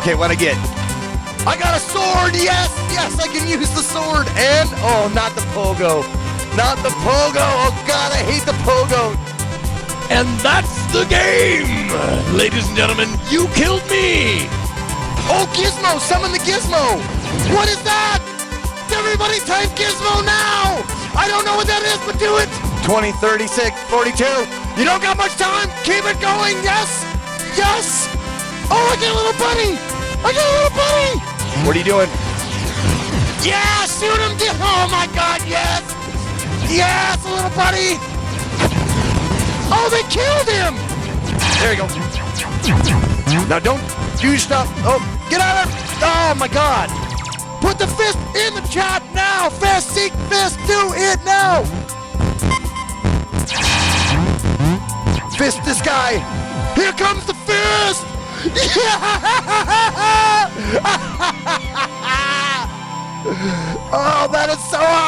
Okay, what'd I get? I got a sword! Yes! Yes, I can use the sword! And, oh, not the pogo. Not the pogo! Oh god, I hate the pogo! And that's the game! Ladies and gentlemen, you killed me! Oh, Gizmo! Summon the Gizmo! What is that? Everybody type Gizmo now! I don't know what that is, but do it! 20, 36, 42. You don't got much time! Keep it going! Yes! Yes! Oh, I got a little bunny! I got a little bunny! What are you doing? Yeah! Shoot him! Oh my god, yes! Yes, a little bunny! Oh, they killed him! There you go. Now don't do stuff. Oh, get out of there! Oh my god! Put the fist in the chat now! Fast seek fist, do it now! Fist this guy! Here comes the fist! Oh, that is so